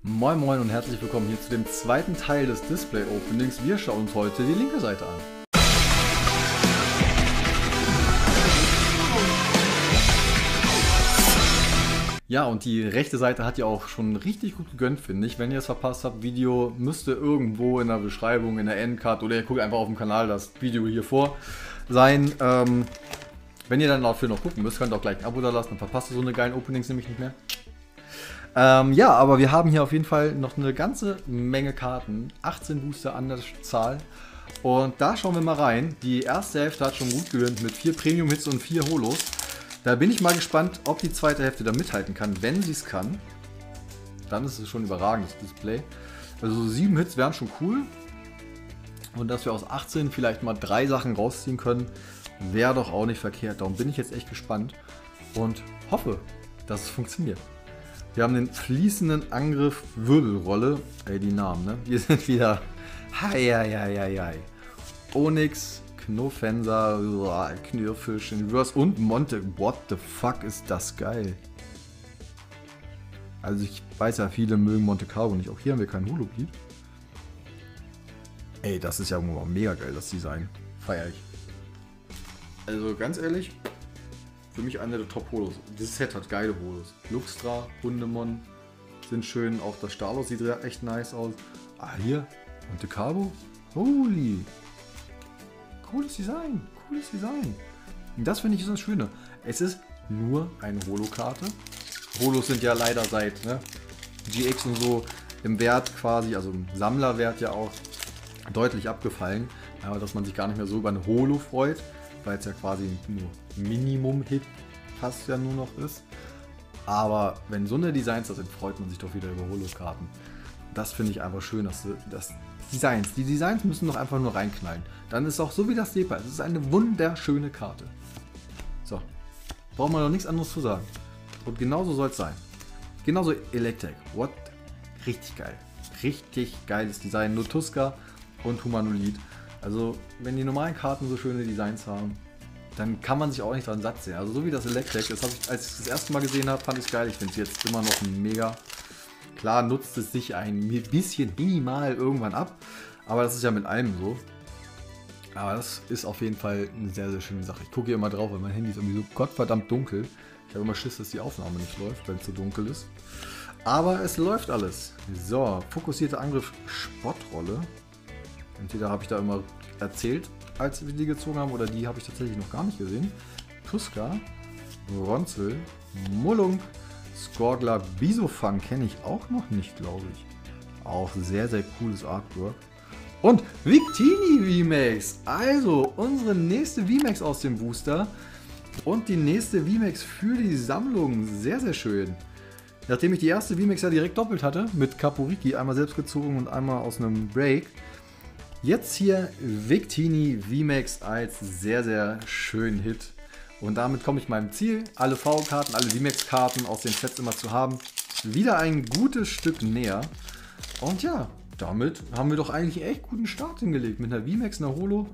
Moin Moin und herzlich willkommen hier zu dem zweiten Teil des Display Openings. Wir schauen uns heute die linke Seite an. Ja, und die rechte Seite hat ja auch schon richtig gut gegönnt, finde ich. Wenn ihr es verpasst habt, Video müsste irgendwo in der Beschreibung, in der Endcard oder ihr guckt einfach auf dem Kanal das Video hier vor sein. Wenn ihr dann dafür noch gucken müsst, könnt ihr auch gleich ein Abo da lassen, dann verpasst ihr so eine geilen Openings nämlich nicht mehr. Ja, aber wir haben hier auf jeden Fall noch eine ganze Menge Karten, 18 Booster an der Zahl. Und da schauen wir mal rein. Die erste Hälfte hat schon gut gegönnt mit 4 Premium-Hits und 4 Holos. Da bin ich mal gespannt, ob die zweite Hälfte da mithalten kann. Wenn sie es kann, dann ist es schon ein überragendes Display. Also 7 Hits wären schon cool. Und dass wir aus 18 vielleicht mal 3 Sachen rausziehen können, wäre doch auch nicht verkehrt. Darum bin ich jetzt echt gespannt und hoffe, dass es funktioniert. Wir haben den fließenden Angriff Wirbelrolle. Ey, die Namen, ne? Wir sind wieder Onyx, Knofenser, Knirfisch, Reverse und Monte. What the fuck ist das geil? Also ich weiß ja, viele mögen Monte Carlo nicht. Auch hier haben wir kein Holoblied. Ey, das ist ja mega geil, das Design. Feier ich. Also ganz ehrlich, für mich einer der Top-Holos. Dieses Set hat geile Holos. Luxtra, Hundemon sind schön. Auch das Stalos sieht echt nice aus. Ah, hier, Monte Carlo. Holy. Cooles Design. Cooles Design. Und das finde ich ist das Schöne. Es ist nur eine Holo-Karte. Holos sind ja leider seit GX und so im Wert quasi, also im Sammlerwert ja auch deutlich abgefallen. Aber dass man sich gar nicht mehr so über eine Holo freut, weil es ja quasi nur Minimum-Hit fast ja nur noch ist. Aber wenn so eine Designs da sind, freut man sich doch wieder über Holo-Karten. Das finde ich einfach schön, dass die Designs müssen doch einfach nur reinknallen. Dann ist auch so wie das SEPA. Es ist eine wunderschöne Karte. So, braucht man doch nichts anderes zu sagen. Und genauso soll es sein. Genauso Electek. What? Richtig geil. Richtig geiles Design. Notuska und Humanolith. Also, wenn die normalen Karten so schöne Designs haben, dann kann man sich auch nicht dran satt sehen. Also, so wie das Electek, das habe ich, als ich das erste Mal gesehen habe, fand ich es geil. Ich finde es jetzt immer noch mega. Klar nutzt es sich ein bisschen minimal irgendwann ab, aber das ist ja mit allem so. Aber das ist auf jeden Fall eine sehr, sehr schöne Sache. Ich gucke hier immer drauf, weil mein Handy ist irgendwie so gottverdammt dunkel. Ich habe immer Schiss, dass die Aufnahme nicht läuft, wenn es so dunkel ist. Aber es läuft alles. So, fokussierter Angriff, Spottrolle. Entweder habe ich da immer erzählt, als wir die gezogen haben, oder die habe ich tatsächlich noch gar nicht gesehen. Tuska, Ronzel, Mullung, Skorgler, Bisofang kenne ich auch noch nicht, glaube ich. Auch sehr, sehr cooles Artwork. Und Victini VMAX. Also unsere nächste VMAX aus dem Booster. Und die nächste VMAX für die Sammlung. Sehr, sehr schön. Nachdem ich die erste VMAX ja direkt doppelt hatte, mit Kaporiki, einmal selbst gezogen und einmal aus einem Break. Jetzt hier Victini VMAX als sehr, sehr schönen Hit. Und damit komme ich meinem Ziel, alle V-Karten, alle VMAX-Karten aus den Sets immer zu haben, wieder ein gutes Stück näher. Und ja, damit haben wir doch eigentlich einen echt guten Start hingelegt. Mit einer VMAX, einer Holo.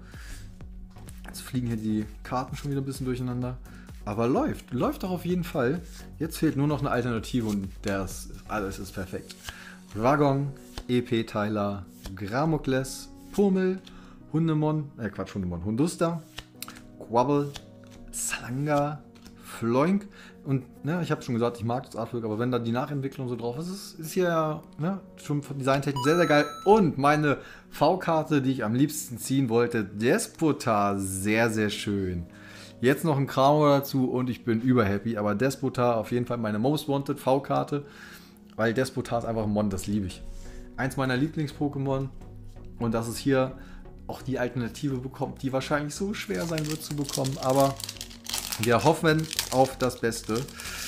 Jetzt fliegen hier die Karten schon wieder ein bisschen durcheinander. Aber läuft doch auf jeden Fall. Jetzt fehlt nur noch eine Alternative und alles ist perfekt. Ragon, EP-Teiler, Gramokles, Purmel, Hundemon, Hunduster, Quabble, Salanga, Floink und ich habe schon gesagt, ich mag das Artwork, aber wenn da die Nachentwicklung so drauf ist, ist hier schon von Designtechnik sehr, sehr geil. Und meine V-Karte, die ich am liebsten ziehen wollte, Despotar, sehr, sehr schön. Jetzt noch ein Kramo dazu und ich bin überhappy, aber Despotar auf jeden Fall meine Most Wanted V-Karte, weil Despotar ist einfach ein Mon, das liebe ich. Eins meiner Lieblings-Pokémon und dass es hier auch die Alternative bekommt, die wahrscheinlich so schwer sein wird zu bekommen, aber wir hoffen auf das Beste.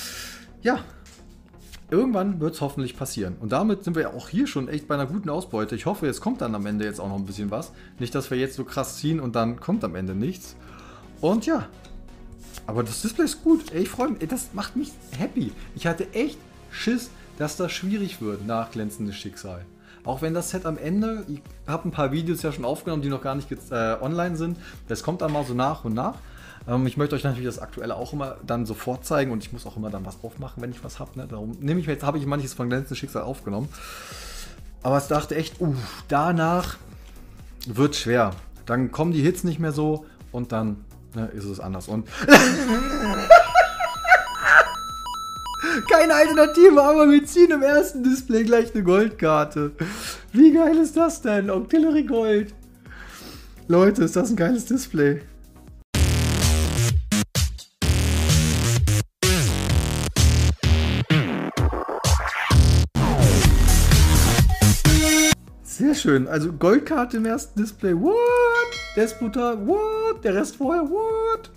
Ja, irgendwann wird es hoffentlich passieren. Und damit sind wir ja auch hier schon echt bei einer guten Ausbeute. Ich hoffe, es kommt dann am Ende jetzt auch noch ein bisschen was. Nicht, dass wir jetzt so krass ziehen und dann kommt am Ende nichts. Und ja, aber das Display ist gut. Ey, ich freue mich. Ey, das macht mich happy. Ich hatte echt Schiss, dass das schwierig wird nach glänzendes Schicksal. Auch wenn das Set am Ende, ich habe ein paar Videos ja schon aufgenommen, die noch gar nicht online sind. Das kommt dann mal so nach und nach. Ich möchte euch natürlich das Aktuelle auch immer dann sofort zeigen und ich muss auch immer dann was aufmachen, wenn ich was habe. Ne? Darum habe ich manches von Glänzendes Schicksal aufgenommen. Aber es dachte echt, danach wird schwer. Dann kommen die Hits nicht mehr so und dann ist es anders. Und keine Alternative, aber wir ziehen im ersten Display gleich eine Goldkarte. Wie geil ist das denn? Octillery Gold. Leute, ist das ein geiles Display. Sehr schön. Also Goldkarte im ersten Display. What? Despotar. What? Der Rest vorher. What?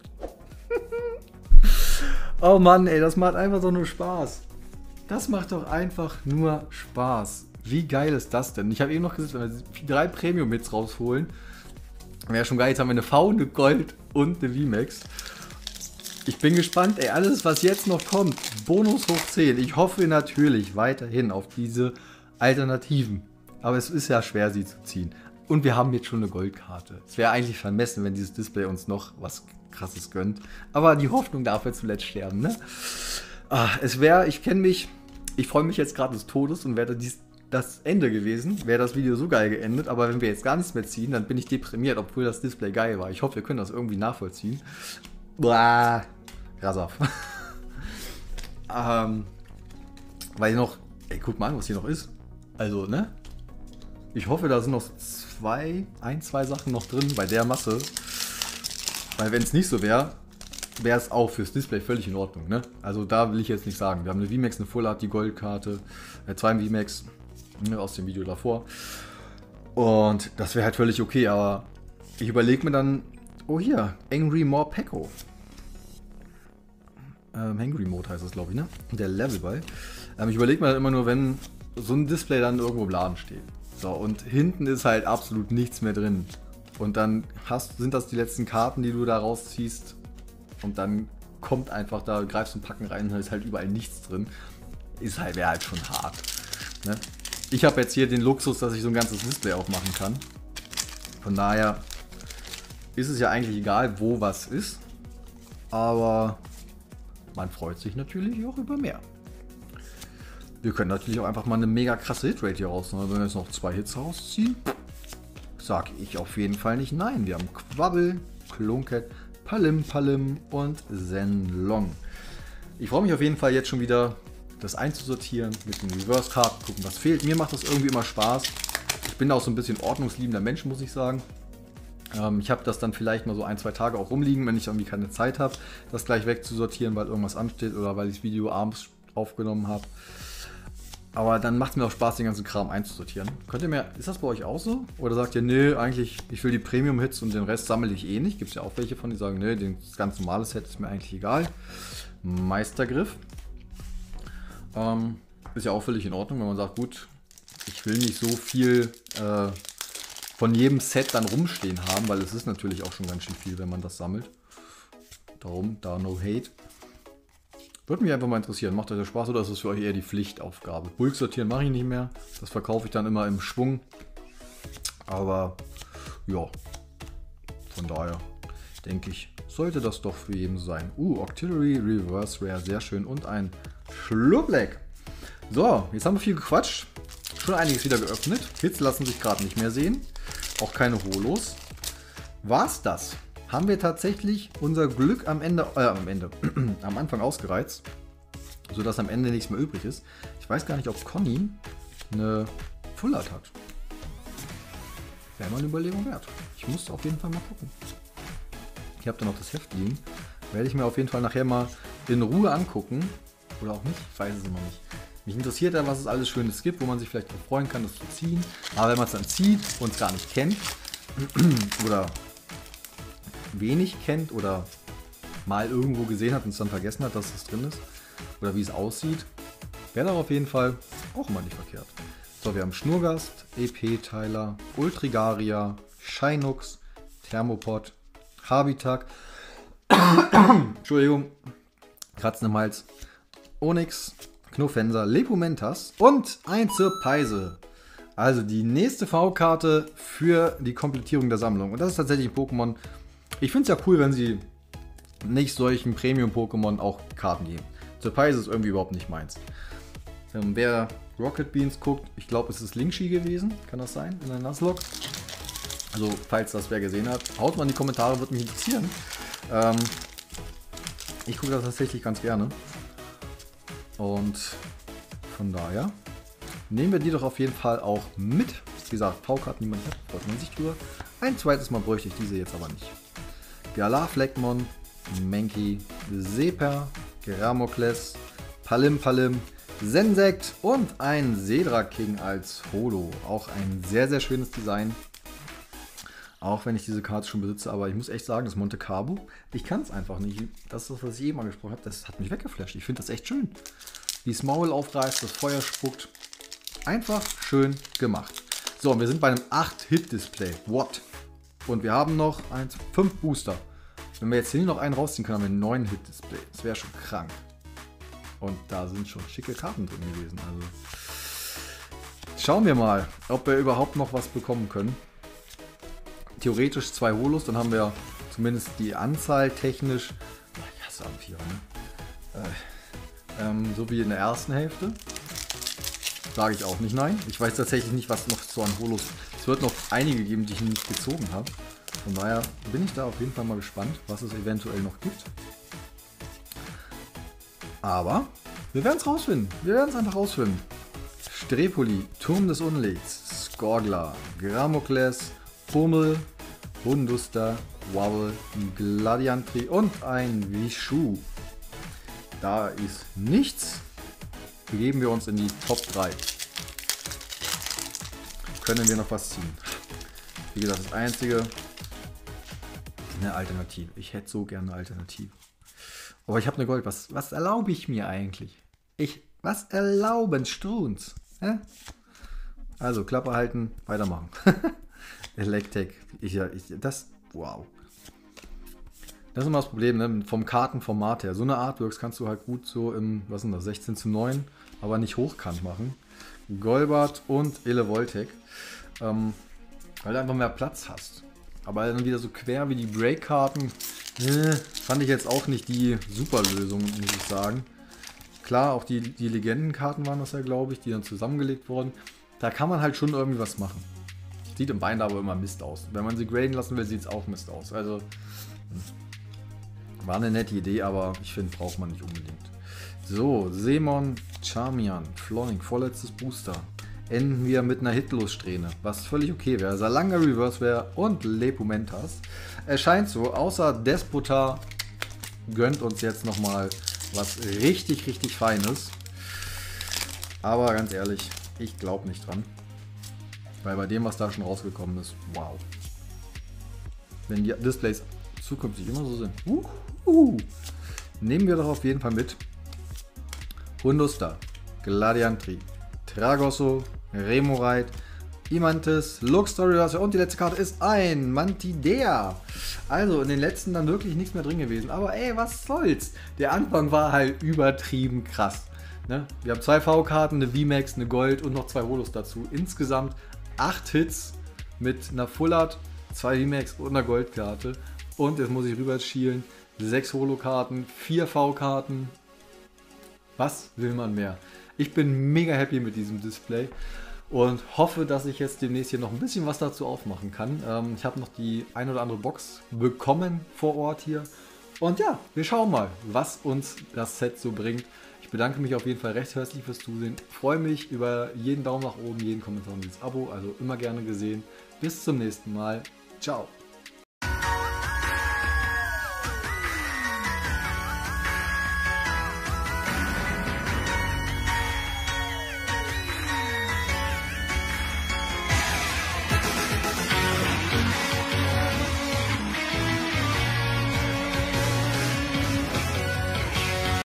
Oh Mann, ey, das macht einfach so nur Spaß. Das macht doch einfach nur Spaß. Wie geil ist das denn? Ich habe eben noch gesagt, wenn wir 3 Premium-Hits rausholen, wäre schon geil. Jetzt haben wir eine V, eine Gold und eine VMAX. Ich bin gespannt, ey, alles was jetzt noch kommt, Bonus hoch 10. Ich hoffe natürlich weiterhin auf diese Alternativen. Aber es ist ja schwer, sie zu ziehen. Und wir haben jetzt schon eine Goldkarte. Es wäre eigentlich vermessen, wenn dieses Display uns noch was Krasses gönnt. Aber die Hoffnung darf ja zuletzt sterben, ne? Ich kenne mich, ich freue mich jetzt gerade des Todes und wäre das Ende gewesen, wäre das Video so geil geendet. Aber wenn wir jetzt gar nichts mehr ziehen, dann bin ich deprimiert, obwohl das Display geil war. Ich hoffe, wir können das irgendwie nachvollziehen. Boah, Rasaf. Weil noch, ey, guck mal an, was hier noch ist. Also, ne? Ich hoffe, da sind noch zwei Sachen noch drin bei der Masse. Weil wenn es nicht so wäre, wäre es auch fürs Display völlig in Ordnung. Ne? Also da will ich jetzt nicht sagen. Wir haben eine VMAX, eine Full Art, die Goldkarte, 2 VMAX aus dem Video davor. Und das wäre halt völlig okay. Aber ich überlege mir dann, oh hier, Angry More Pecco. Angry Mode heißt das, glaube ich, ne? Der Levelball. Ich überlege mir dann immer nur, wenn so ein Display dann irgendwo im Laden steht. So, und hinten ist halt absolut nichts mehr drin. Und dann sind das die letzten Karten, die du da rausziehst. Und dann kommt einfach, da greifst du ein Packen rein, da ist halt überall nichts drin. Wäre halt schon hart. Ne? Ich habe jetzt hier den Luxus, dass ich so ein ganzes Display aufmachen kann. Von daher ist es ja eigentlich egal, wo was ist. Aber man freut sich natürlich auch über mehr. Wir können natürlich auch einfach mal eine mega krasse Hitrate hier rausnehmen. Wenn wir jetzt noch 2 Hits rausziehen, sage ich auf jeden Fall nicht nein. Wir haben Quabbel, Klunket, Palim Palim und Zenlong. Ich freue mich auf jeden Fall jetzt schon wieder, das einzusortieren mit den Reverse-Karten, gucken, was fehlt. Mir macht das irgendwie immer Spaß. Ich bin auch so ein bisschen ordnungsliebender Mensch, muss ich sagen. Ich habe das dann vielleicht mal so 1-2 Tage auch rumliegen, wenn ich irgendwie keine Zeit habe, das gleich wegzusortieren, weil irgendwas ansteht oder weil ich das Video abends aufgenommen habe. Aber dann macht es mir auch Spaß, den ganzen Kram einzusortieren. Ist das bei euch auch so? Oder sagt ihr, nee, eigentlich, ich will die Premium-Hits und den Rest sammle ich eh nicht? Gibt es ja auch welche von, die sagen, nee, das ganz normale Set ist mir eigentlich egal. Meistergriff. Ist ja auch völlig in Ordnung, wenn man sagt, gut, ich will nicht so viel von jedem Set dann rumstehen haben, weil es ist natürlich auch schon ganz schön viel, wenn man das sammelt. Darum, da no hate. Würde mich einfach mal interessieren, macht euch das Spaß oder ist das für euch eher die Pflichtaufgabe? Bulk sortieren mache ich nicht mehr, das verkaufe ich dann immer im Schwung. Aber ja, von daher denke ich, sollte das doch für jeden sein. Octillery Reverse Rare, sehr schön und ein Schlubleck. So, jetzt haben wir viel gequatscht, schon einiges wieder geöffnet. Hits lassen sich gerade nicht mehr sehen, auch keine Holos. War's das? Haben wir tatsächlich unser Glück am Anfang ausgereizt, sodass am Ende nichts mehr übrig ist. Ich weiß gar nicht, ob Conny eine Full Art hat. Wäre mal eine Überlegung wert. Ich muss auf jeden Fall mal gucken. Ich habe da noch das Heft liegen. Werde ich mir auf jeden Fall nachher mal in Ruhe angucken. Oder auch nicht, ich weiß es immer nicht. Mich interessiert ja, was es alles Schönes gibt, wo man sich vielleicht auch freuen kann, das zu ziehen. Aber wenn man es dann zieht und es gar nicht kennt, oder wenig kennt oder mal irgendwo gesehen hat und es dann vergessen hat, dass es drin ist oder wie es aussieht, wäre doch auf jeden Fall auch immer nicht verkehrt. So, wir haben Schnurgast, EP-Teiler, Ultrigaria, Shinux, Thermopod, Habitak, Entschuldigung, Kratzen im Hals, Onyx, Knofenser, Lepumentas und ein Zirpeise. Also die nächste V-Karte für die Komplettierung der Sammlung. Und das ist tatsächlich ein Pokémon. Ich finde es ja cool, wenn sie nicht solchen Premium-Pokémon auch Karten geben. Surprise ist irgendwie überhaupt nicht meins. Wer Rocket Beans guckt, ich glaube, es ist Linkshi gewesen, kann das sein, in der Nuzlocke? Also, falls das wer gesehen hat, haut mal in die Kommentare, würde mich interessieren. Ich gucke das tatsächlich ganz gerne. Und von daher nehmen wir die doch auf jeden Fall auch mit. Wie gesagt, V-Karten, die man nicht hat, freut man sich drüber. Ein zweites Mal bräuchte ich diese jetzt aber nicht. Galar Fleckmon, Mankey, Seper, Geramocles, Palim, Sensect und ein Sedra King als Holo. Auch ein sehr, sehr schönes Design. Auch wenn ich diese Karte schon besitze, aber ich muss echt sagen, das Monte Carlo, ich kann es einfach nicht. Das ist das, was ich eben angesprochen habe, das hat mich weggeflasht. Ich finde das echt schön. Wie das Maul aufreißt, das Feuer spuckt. Einfach schön gemacht. So, und wir sind bei einem 8-Hit-Display. What? Und wir haben noch 5 Booster. Wenn wir jetzt hier noch einen rausziehen können, haben wir ein 9-Hit-Display. Das wäre schon krank. Und da sind schon schicke Karten drin gewesen. Also schauen wir mal, ob wir überhaupt noch was bekommen können. Theoretisch 2 Holos, dann haben wir zumindest die Anzahl technisch. Ich hasse Amphira, ne? So wie in der ersten Hälfte. Sage ich auch nicht nein. Ich weiß tatsächlich nicht, was noch so an Holos. Es wird noch einige geben, die ich nicht gezogen habe. Von daher bin ich da auf jeden Fall mal gespannt, was es eventuell noch gibt. Aber wir werden es rausfinden. Wir werden es einfach rausfinden. Strepoli, Turm des Unlichts, Skorgler, Gramocles, Pummel, Hunduster, Wobble, Gladiantri und ein Wishu. Da ist nichts. Begeben wir uns in die Top 3. Können wir noch was ziehen? Wie gesagt, das einzige, eine Alternative. Ich hätte so gerne eine Alternative. Aber ich habe eine Gold. Was erlaube ich mir eigentlich? Was erlauben Struns? Also, Klappe halten, weitermachen. Electek. Wow. Das ist immer das Problem, ne? Vom Kartenformat her. So eine Artworks kannst du halt gut so im, 16:9, aber nicht hochkant machen. Golbat und Elevoltec. Weil du einfach mehr Platz hast. Aber dann wieder so quer wie die Break-Karten. Fand ich jetzt auch nicht die super Lösung, muss ich sagen. Klar, auch die Legendenkarten waren das ja, glaube ich, die dann zusammengelegt wurden. Da kann man halt schon irgendwie was machen. Sieht im Binder aber immer Mist aus. Wenn man sie graden lassen will, sieht es auch Mist aus. Also war eine nette Idee, aber ich finde, braucht man nicht unbedingt. So, Seemon, Charmian, Flonning, vorletztes Booster. Enden wir mit einer Hitlos-Strähne, was völlig okay wäre. Salanga Reverse wäre und Lepumentas. Es scheint so, außer Despota gönnt uns jetzt nochmal was richtig, richtig Feines. Aber ganz ehrlich, ich glaube nicht dran. Weil bei dem, was da schon rausgekommen ist, wow. Wenn die Displays zukünftig immer so sind. Nehmen wir doch auf jeden Fall mit. Hunduster, Gladiantri, Tragosso, Remoraid, Imantis, Luxstory und die letzte Karte ist ein Mantidea. Also in den letzten dann wirklich nichts mehr drin gewesen. Aber ey, was soll's? Der Anfang war halt übertrieben krass. Ne? Wir haben 2 V-Karten, eine VMAX, eine Gold und noch 2 Holos dazu. Insgesamt 8 Hits mit einer Full Art, 2 VMAX und einer Goldkarte. Und jetzt muss ich rüber schielen. 6 Holo-Karten, 4 V-Karten. Was will man mehr? Ich bin mega happy mit diesem Display und hoffe, dass ich jetzt demnächst hier noch ein bisschen was dazu aufmachen kann. Ich habe noch die ein oder andere Box bekommen vor Ort hier. Und ja, wir schauen mal, was uns das Set so bringt. Ich bedanke mich auf jeden Fall recht herzlich fürs Zusehen. Freue mich über jeden Daumen nach oben, jeden Kommentar und dieses Abo. Also immer gerne gesehen. Bis zum nächsten Mal. Ciao.